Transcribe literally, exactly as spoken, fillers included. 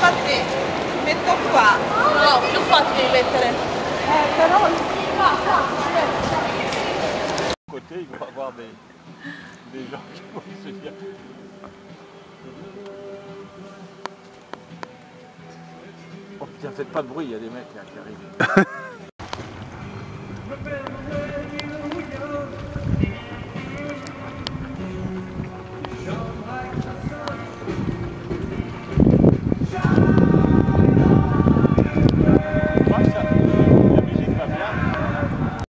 tocca a te. Metto qua. No, più qua ti devi mettere. Eh, però... Qua, qua, aspetta. Côté, il va y avoir des, des gens qui vont se dire. Oh putain, faites pas de bruit, il y a des mecs là, qui arrivent.